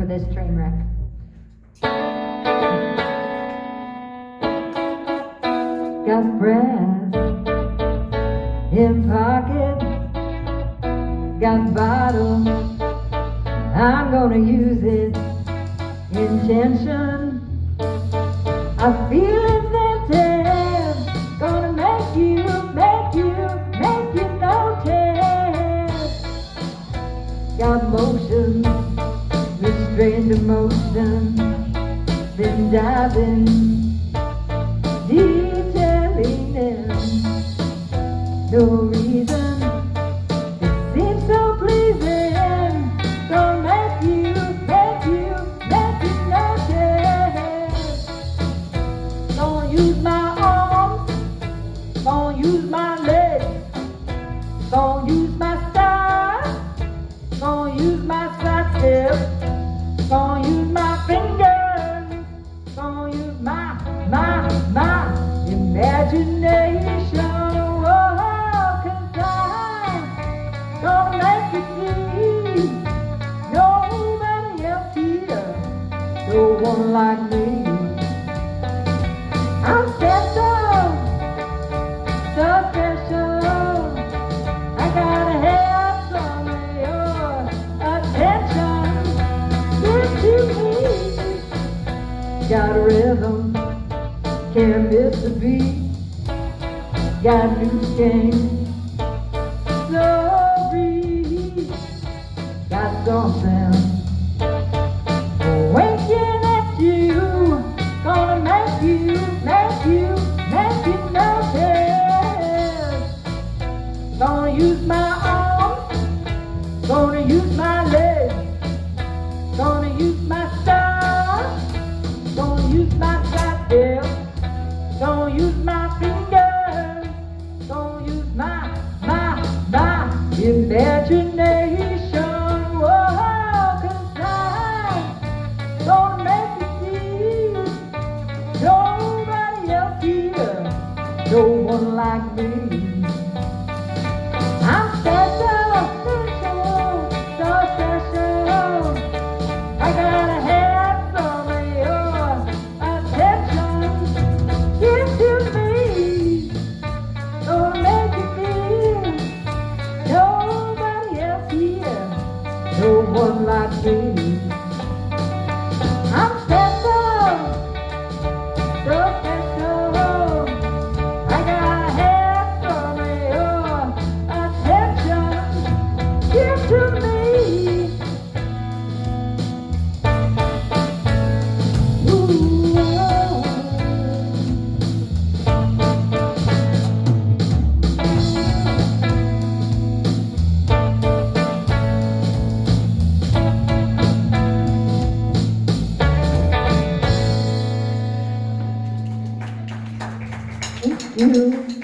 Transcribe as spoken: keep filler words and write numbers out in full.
this train wreck. Got brass in pocket, got bottle, I'm gonna use it. Intention, I feel inventive, gonna make you, make you, make you notice. Got motion, restrained emotion, been diving, detailing them. No reason, it seems so pleasing, gonna make you, make you, make you notice. Gonna use my arms, gonna use my legs, gonna use my style, gonna use my side step, gonna use my fingers, gonna use my, my, my imagination. Oh, 'cause I'm gonna make you see nobody else here, no one like me. I'm special, so special. I gotta have some of your attention. Give to me. Got a rhythm, can't miss a beat. Got loose game, slow breeze. Got something waking at you, gonna make you, make you, make you notice. Gonna use my arms, gonna use my legs, gonna use my style, gonna use my side step, gonna use my fingers, gonna use my, my, my imagination. Whoa, 'cause I'm gonna make you see nobody else here, no one like me. I'm special, special, so special. I gotta have some of your attention. Give to me, gonna make you feel nobody else here, no one like me. I'm special, so special. I gotta have some of your attention. Give to me. Ooh, oh. Thank you.